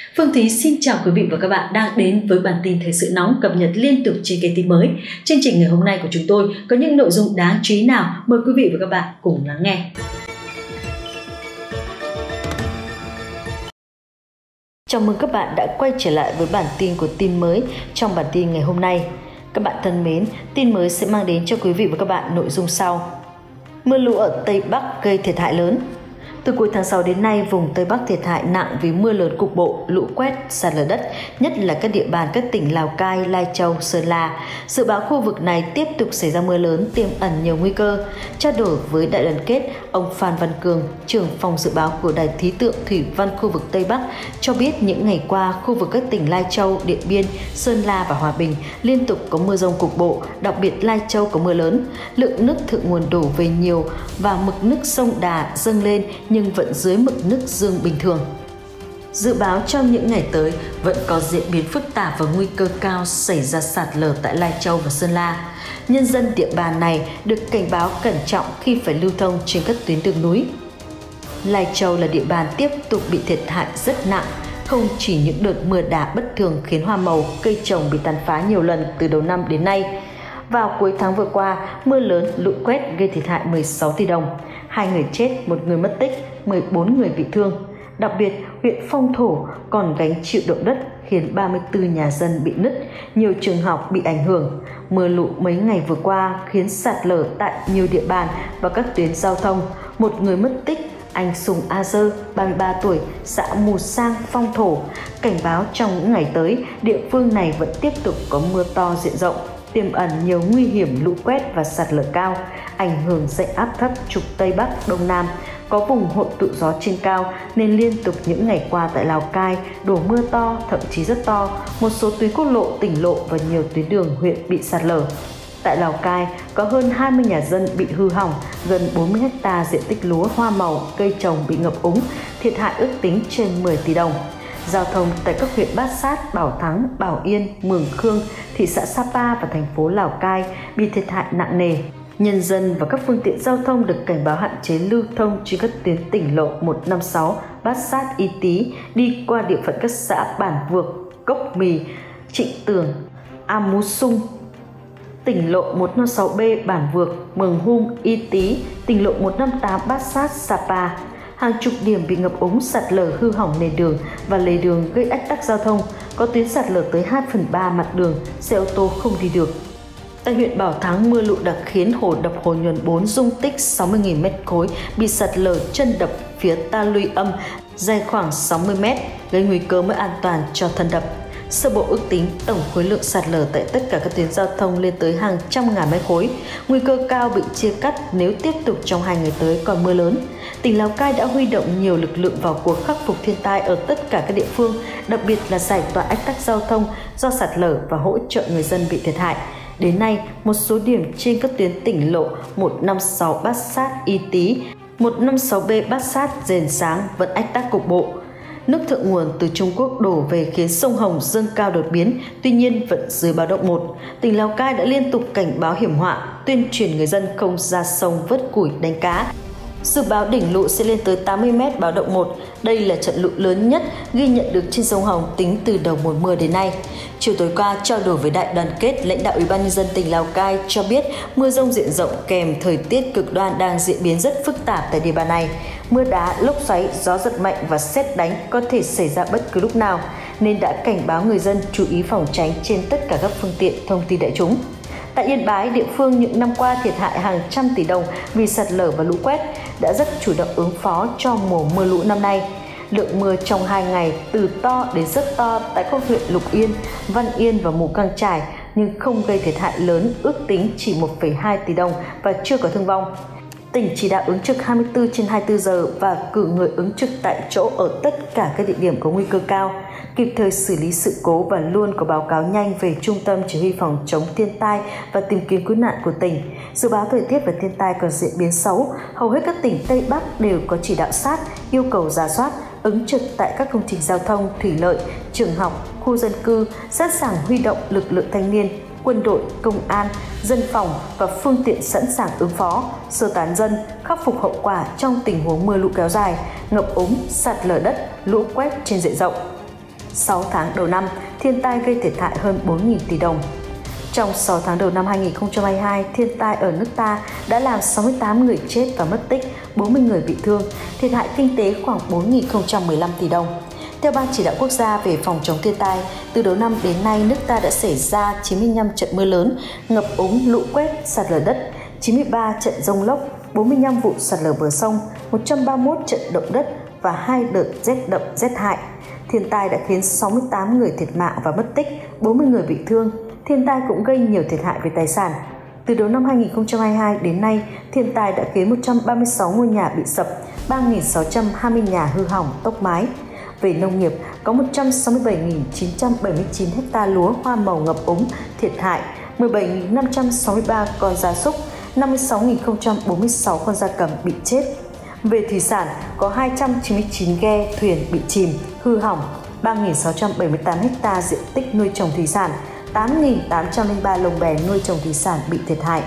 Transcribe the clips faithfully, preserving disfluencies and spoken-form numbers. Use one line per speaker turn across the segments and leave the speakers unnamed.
Phương Thúy xin chào quý vị và các bạn đang đến với bản tin thời sự nóng cập nhật liên tục trên kênh Tin Mới. Chương trình ngày hôm nay của chúng tôi có những nội dung đáng chú ý nào? Mời quý vị và các bạn cùng lắng nghe. Chào mừng các bạn đã quay trở lại với bản tin của Tin Mới. Trong bản tin ngày hôm nay, các bạn thân mến, Tin Mới sẽ mang đến cho quý vị và các bạn nội dung sau. Mưa lũ ở Tây Bắc gây thiệt hại lớn. Từ cuối tháng sáu đến nay, vùng Tây Bắc thiệt hại nặng vì mưa lớn cục bộ, lũ quét, sạt lở đất, nhất là các địa bàn các tỉnh Lào Cai, Lai Châu, Sơn La. Dự báo khu vực này tiếp tục xảy ra mưa lớn, tiềm ẩn nhiều nguy cơ. Trao đổi với Đại đoàn kết, ông Phan Văn Cường, trưởng phòng dự báo của Đài khí tượng thủy văn khu vực Tây Bắc, cho biết những ngày qua, khu vực các tỉnh Lai Châu, Điện Biên, Sơn La và Hòa Bình liên tục có mưa dông cục bộ, đặc biệt Lai Châu có mưa lớn. Lượng nước thượng nguồn đổ về nhiều và mực nước sông Đà dâng lên nhưng vẫn dưới mực nước dương bình thường. Dự báo trong những ngày tới vẫn có diễn biến phức tạp và nguy cơ cao xảy ra sạt lở tại Lai Châu và Sơn La. Nhân dân địa bàn này được cảnh báo cẩn trọng khi phải lưu thông trên các tuyến đường núi. Lai Châu là địa bàn tiếp tục bị thiệt hại rất nặng, không chỉ những đợt mưa đá bất thường khiến hoa màu, cây trồng bị tàn phá nhiều lần từ đầu năm đến nay. Vào cuối tháng vừa qua, mưa lớn, lũ quét gây thiệt hại mười sáu tỷ đồng. Hai người chết, một người mất tích, mười bốn người bị thương. Đặc biệt, huyện Phong Thổ còn gánh chịu động đất khiến ba mươi tư nhà dân bị nứt, nhiều trường học bị ảnh hưởng. Mưa lũ mấy ngày vừa qua khiến sạt lở tại nhiều địa bàn và các tuyến giao thông. Một người mất tích, anh Sùng A Dơ, ba mươi ba tuổi, xã Mù Sang, Phong Thổ. Cảnh báo trong những ngày tới, địa phương này vẫn tiếp tục có mưa to diện rộng, tiềm ẩn nhiều nguy hiểm lũ quét và sạt lở cao, ảnh hưởng dạnh áp thấp trục Tây Bắc Đông Nam, có vùng hội tụ gió trên cao nên liên tục những ngày qua tại Lào Cai đổ mưa to, thậm chí rất to, một số tuyến quốc lộ, tỉnh lộ và nhiều tuyến đường huyện bị sạt lở. Tại Lào Cai có hơn hai mươi nhà dân bị hư hỏng, gần bốn mươi héc ta diện tích lúa, hoa màu, cây trồng bị ngập úng, thiệt hại ước tính trên mười tỷ đồng. Giao thông tại các huyện Bát Sát, Bảo Thắng, Bảo Yên, Mường Khương, thị xã Sapa và thành phố Lào Cai bị thiệt hại nặng nề. Nhân dân và các phương tiện giao thông được cảnh báo hạn chế lưu thông trên các tuyến tỉnh lộ một năm sáu, Bát Sát, Y Tý đi qua địa phận các xã Bản Vược, Cốc Mì, Trịnh Tường, A Mú Sung. Tỉnh lộ một năm sáu B, Bản Vược, Mường Hung, Y Tý, tỉnh lộ một năm tám, Bát Sát, Sapa. Hàng chục điểm bị ngập úng, sạt lở, hư hỏng nền đường và lề đường gây ách tắc giao thông, có tuyến sạt lở tới hai phần ba mặt đường, xe ô tô không đi được. Tại huyện Bảo Thắng, mưa lũ đã khiến hồ đập Hồ Nhuần bốn dung tích sáu mươi nghìn mét khối bị sạt lở chân đập phía ta luy âm dài khoảng sáu mươi mét, gây nguy cơ mất an toàn cho thân đập. Sơ bộ ước tính tổng khối lượng sạt lở tại tất cả các tuyến giao thông lên tới hàng trăm ngàn mét khối, nguy cơ cao bị chia cắt nếu tiếp tục trong hai ngày tới còn mưa lớn. Tỉnh Lào Cai đã huy động nhiều lực lượng vào cuộc khắc phục thiên tai ở tất cả các địa phương, đặc biệt là giải tỏa ách tắc giao thông do sạt lở và hỗ trợ người dân bị thiệt hại. Đến nay, một số điểm trên các tuyến tỉnh lộ một năm sáu Bát Sát, Y Tý, một năm sáu B Bát Sát, Dền Sáng vẫn ách tắc cục bộ. Nước thượng nguồn từ Trung Quốc đổ về khiến sông Hồng dâng cao đột biến, tuy nhiên vẫn dưới báo động một. Tỉnh Lào Cai đã liên tục cảnh báo hiểm họa, tuyên truyền người dân không ra sông vớt củi đánh cá. Dự báo đỉnh lũ sẽ lên tới tám mươi mét báo động một. Đây là trận lũ lớn nhất ghi nhận được trên sông Hồng tính từ đầu mùa mưa đến nay. Chiều tối qua, trao đổi với Đại đoàn kết, lãnh đạo Ủy ban nhân dân tỉnh Lào Cai cho biết mưa dông diện rộng kèm thời tiết cực đoan đang diễn biến rất phức tạp tại địa bàn này. Mưa đá, lốc xoáy, gió giật mạnh và sét đánh có thể xảy ra bất cứ lúc nào, nên đã cảnh báo người dân chú ý phòng tránh trên tất cả các phương tiện thông tin đại chúng. Tại Yên Bái, địa phương những năm qua thiệt hại hàng trăm tỷ đồng vì sạt lở và lũ quét, đã rất chủ động ứng phó cho mùa mưa lũ năm nay. Lượng mưa trong hai ngày từ to đến rất to tại các huyện Lục Yên, Văn Yên và Mù Cang Chải nhưng không gây thiệt hại lớn, ước tính chỉ một phẩy hai tỷ đồng và chưa có thương vong. Tỉnh chỉ đạo ứng trực hai mươi tư trên hai mươi tư giờ và cử người ứng trực tại chỗ ở tất cả các địa điểm có nguy cơ cao, kịp thời xử lý sự cố và luôn có báo cáo nhanh về Trung tâm Chỉ huy Phòng chống thiên tai và tìm kiếm cứu nạn của tỉnh. Dự báo thời tiết và thiên tai còn diễn biến xấu, hầu hết các tỉnh Tây Bắc đều có chỉ đạo sát, yêu cầu rà soát, ứng trực tại các công trình giao thông, thủy lợi, trường học, khu dân cư, sẵn sàng huy động lực lượng thanh niên, quân đội, công an, dân phòng và phương tiện sẵn sàng ứng phó, sơ tán dân, khắc phục hậu quả trong tình huống mưa lũ kéo dài, ngập úng, sạt lở đất, lũ quét trên diện rộng. sáu tháng đầu năm, thiên tai gây thiệt hại hơn bốn nghìn tỷ đồng. Trong sáu tháng đầu năm hai nghìn không trăm hai mươi hai, thiên tai ở nước ta đã làm sáu mươi tám người chết và mất tích, bốn mươi người bị thương, thiệt hại kinh tế khoảng bốn nghìn không trăm mười lăm tỷ đồng. Theo Ban Chỉ đạo Quốc gia về phòng chống thiên tai, từ đầu năm đến nay, nước ta đã xảy ra chín mươi lăm trận mưa lớn, ngập úng, lũ quét, sạt lở đất, chín mươi ba trận dông lốc, bốn mươi lăm vụ sạt lở bờ sông, một trăm ba mươi mốt trận động đất và hai đợt rét đậm rét hại. Thiên tai đã khiến sáu mươi tám người thiệt mạng và mất tích, bốn mươi người bị thương. Thiên tai cũng gây nhiều thiệt hại về tài sản. Từ đầu năm hai nghìn không trăm hai mươi hai đến nay, thiên tai đã khiến một trăm ba mươi sáu ngôi nhà bị sập, ba nghìn sáu trăm hai mươi nhà hư hỏng, tốc mái. Về nông nghiệp, có một trăm sáu mươi bảy nghìn chín trăm bảy mươi chín ha lúa hoa màu ngập úng, thiệt hại, mười bảy nghìn năm trăm sáu mươi ba con gia súc, năm mươi sáu nghìn không trăm bốn mươi sáu con gia cầm bị chết. Về thủy sản, có hai trăm chín mươi chín ghe thuyền bị chìm, hư hỏng, ba nghìn sáu trăm bảy mươi tám ha diện tích nuôi trồng thủy sản, tám nghìn tám trăm lẻ ba lồng bè nuôi trồng thủy sản bị thiệt hại.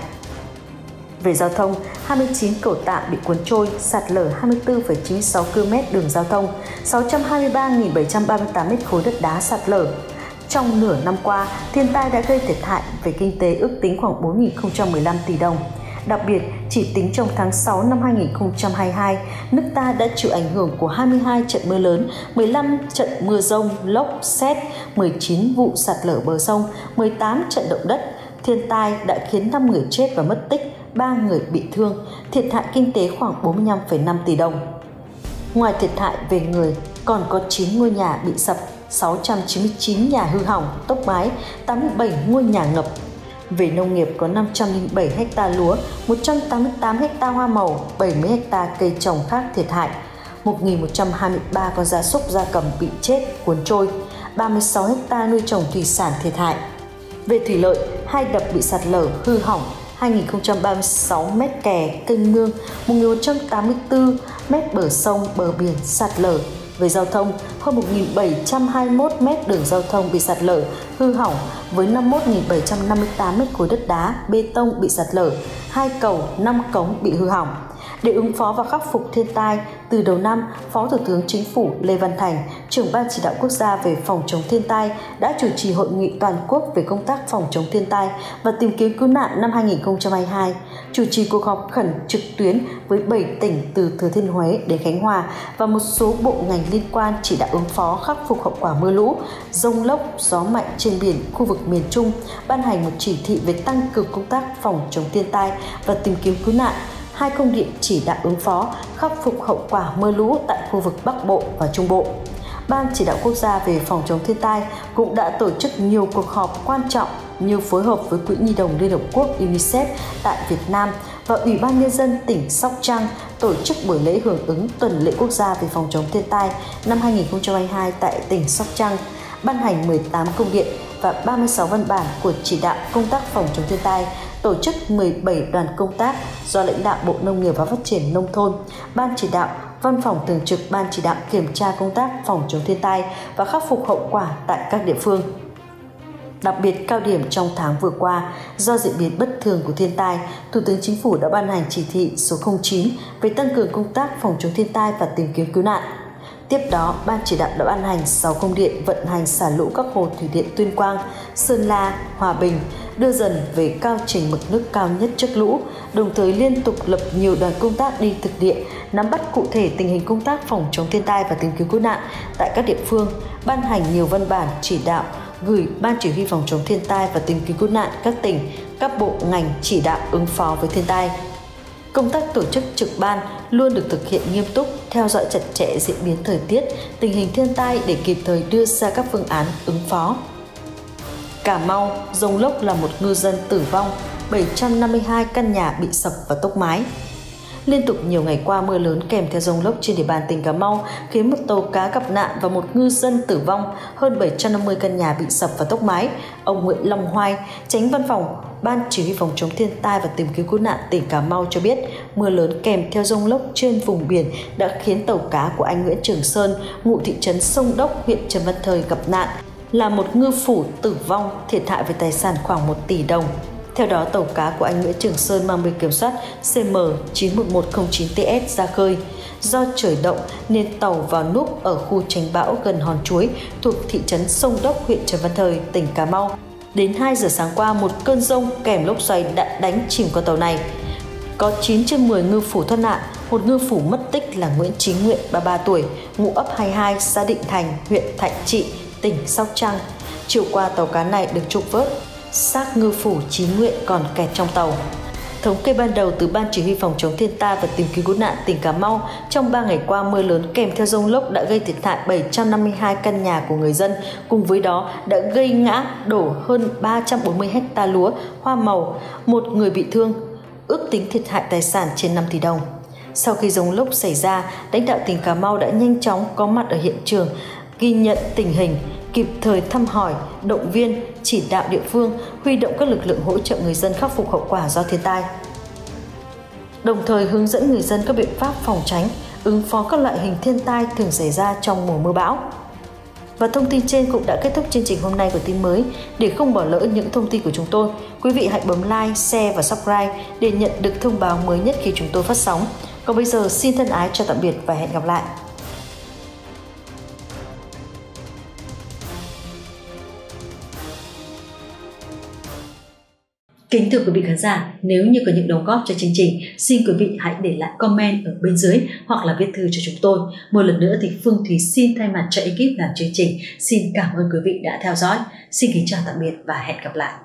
Về giao thông, hai mươi chín cầu tạm bị cuốn trôi, sạt lở hai mươi tư phẩy chín mươi sáu ki lô mét đường giao thông, sáu trăm hai mươi ba nghìn bảy trăm ba mươi tám mét khối đất đá sạt lở. Trong nửa năm qua, thiên tai đã gây thiệt hại về kinh tế ước tính khoảng bốn nghìn không trăm mười lăm tỷ đồng. Đặc biệt, chỉ tính trong tháng sáu năm hai nghìn không trăm hai mươi hai, nước ta đã chịu ảnh hưởng của hai mươi hai trận mưa lớn, mười lăm trận mưa dông, lốc, sét, mười chín vụ sạt lở bờ sông, mười tám trận động đất. Thiên tai đã khiến năm người chết và mất tích, ba người bị thương, thiệt hại kinh tế khoảng bốn mươi lăm phẩy năm tỷ đồng. Ngoài thiệt hại về người, còn có chín ngôi nhà bị sập, sáu trăm chín mươi chín nhà hư hỏng, tốc mái, tám mươi bảy ngôi nhà ngập. Về nông nghiệp có năm trăm lẻ bảy ha lúa, một trăm tám mươi tám ha hoa màu, bảy mươi ha cây trồng khác thiệt hại, một nghìn một trăm hai mươi ba con gia súc gia cầm bị chết, cuốn trôi, ba mươi sáu ha nuôi trồng thủy sản thiệt hại. Về thủy lợi, hai đập bị sạt lở, hư hỏng, hai nghìn không trăm ba mươi sáu mét kè, kênh mương, một nghìn một trăm tám mươi tư mét bờ sông, bờ biển sạt lở. Về giao thông, hơn một nghìn bảy trăm hai mươi mốt mét đường giao thông bị sạt lở, hư hỏng với năm mươi mốt nghìn bảy trăm năm mươi tám mét khối đất đá, bê tông bị sạt lở, hai cầu, năm cống bị hư hỏng. Để ứng phó và khắc phục thiên tai, từ đầu năm, Phó Thủ tướng Chính phủ Lê Văn Thành, trưởng Ban Chỉ đạo Quốc gia về phòng chống thiên tai đã chủ trì hội nghị toàn quốc về công tác phòng chống thiên tai và tìm kiếm cứu nạn năm hai nghìn không trăm hai mươi hai, chủ trì cuộc họp khẩn trực tuyến với bảy tỉnh từ Thừa Thiên Huế đến Khánh Hòa và một số bộ ngành liên quan chỉ đạo ứng phó khắc phục hậu quả mưa lũ, dông lốc, gió mạnh trên biển, khu vực miền Trung, ban hành một chỉ thị về tăng cường công tác phòng chống thiên tai và tìm kiếm cứu nạn, hai công điện chỉ đạo ứng phó, khắc phục hậu quả mưa lũ tại khu vực Bắc Bộ và Trung Bộ. Ban Chỉ đạo Quốc gia về phòng chống thiên tai cũng đã tổ chức nhiều cuộc họp quan trọng như phối hợp với Quỹ Nhi đồng Liên Hợp Quốc UNICEF tại Việt Nam và Ủy ban Nhân dân tỉnh Sóc Trăng tổ chức buổi lễ hưởng ứng tuần lễ quốc gia về phòng chống thiên tai năm hai nghìn không trăm hai mươi hai tại tỉnh Sóc Trăng, ban hành mười tám công điện và ba mươi sáu văn bản của chỉ đạo công tác phòng chống thiên tai, tổ chức mười bảy đoàn công tác do lãnh đạo Bộ Nông nghiệp và Phát triển Nông thôn, Ban chỉ đạo, Văn phòng Thường trực Ban chỉ đạo kiểm tra công tác phòng chống thiên tai và khắc phục hậu quả tại các địa phương. Đặc biệt cao điểm trong tháng vừa qua, do diễn biến bất thường của thiên tai, Thủ tướng Chính phủ đã ban hành chỉ thị số không chín về tăng cường công tác phòng chống thiên tai và tìm kiếm cứu nạn. Tiếp đó, Ban chỉ đạo đã ban hành sáu công điện vận hành xả lũ các hồ thủy điện Tuyên Quang, Sơn La, Hòa Bình, đưa dần về cao trình mực nước cao nhất trước lũ, đồng thời liên tục lập nhiều đoàn công tác đi thực địa, nắm bắt cụ thể tình hình công tác phòng chống thiên tai và tìm kiếm cứu nạn tại các địa phương, ban hành nhiều văn bản chỉ đạo gửi Ban Chỉ huy phòng chống thiên tai và tìm kiếm cứu nạn các tỉnh, các bộ ngành chỉ đạo ứng phó với thiên tai. Công tác tổ chức trực ban luôn được thực hiện nghiêm túc, theo dõi chặt chẽ diễn biến thời tiết, tình hình thiên tai để kịp thời đưa ra các phương án ứng phó. Cà Mau, dông lốc làm một ngư dân tử vong, bảy trăm năm mươi hai căn nhà bị sập và tốc mái. Liên tục nhiều ngày qua, mưa lớn kèm theo dông lốc trên địa bàn tỉnh Cà Mau khiến một tàu cá gặp nạn và một ngư dân tử vong, hơn bảy trăm năm mươi căn nhà bị sập và tốc mái. Ông Nguyễn Long Hoai, Chánh Văn phòng Ban Chỉ huy phòng chống thiên tai và tìm kiếm cứu nạn tỉnh Cà Mau cho biết, mưa lớn kèm theo dông lốc trên vùng biển đã khiến tàu cá của anh Nguyễn Trường Sơn, ngụ thị trấn Sông Đốc, huyện Trần Văn Thời gặp nạn, là một ngư phủ tử vong, thiệt hại về tài sản khoảng một tỷ đồng. Theo đó, tàu cá của anh Nguyễn Trường Sơn mang biển kiểm soát C M chín một một không chín T S ra khơi. Do trời động nên tàu vào núp ở khu tránh bão gần Hòn Chuối thuộc thị trấn Sông Đốc, huyện Trần Văn Thời, tỉnh Cà Mau. Đến hai giờ sáng qua, một cơn dông kèm lốc xoáy đã đánh chìm con tàu này. Có chín trên mười ngư phủ thoát nạn, một ngư phủ mất tích là Nguyễn Chí Nguyện, ba mươi ba tuổi, ngụ ấp hai mươi hai, xã Định Thành, huyện Thạnh Trị, tỉnh Sóc Trăng. Chiều qua, tàu cá này được trục vớt, xác ngư phủ Chí Nguyện còn kẹt trong tàu. Thống kê ban đầu từ Ban Chỉ huy Phòng chống thiên tai và tìm kiếm cứu nạn tỉnh Cà Mau, trong ba ngày qua, mưa lớn kèm theo dông lốc đã gây thiệt hại bảy trăm năm mươi hai căn nhà của người dân, cùng với đó đã gây ngã đổ hơn ba trăm bốn mươi ha lúa, hoa màu, một người bị thương, ước tính thiệt hại tài sản trên năm tỷ đồng. Sau khi dông lốc xảy ra, lãnh đạo tỉnh Cà Mau đã nhanh chóng có mặt ở hiện trường, ghi nhận tình hình, kịp thời thăm hỏi, động viên, chỉ đạo địa phương, huy động các lực lượng hỗ trợ người dân khắc phục hậu quả do thiên tai. Đồng thời hướng dẫn người dân các biện pháp phòng tránh, ứng phó các loại hình thiên tai thường xảy ra trong mùa mưa bão. Và thông tin trên cũng đã kết thúc chương trình hôm nay của Tin Mới. Để không bỏ lỡ những thông tin của chúng tôi, quý vị hãy bấm like, share và subscribe để nhận được thông báo mới nhất khi chúng tôi phát sóng. Còn bây giờ, xin thân ái chào tạm biệt và hẹn gặp lại! Kính thưa quý vị khán giả, nếu như có những đóng góp cho chương trình, xin quý vị hãy để lại comment ở bên dưới hoặc là viết thư cho chúng tôi. Một lần nữa thì Phương Thúy xin thay mặt cho ekip làm chương trình, xin cảm ơn quý vị đã theo dõi. Xin kính chào tạm biệt và hẹn gặp lại.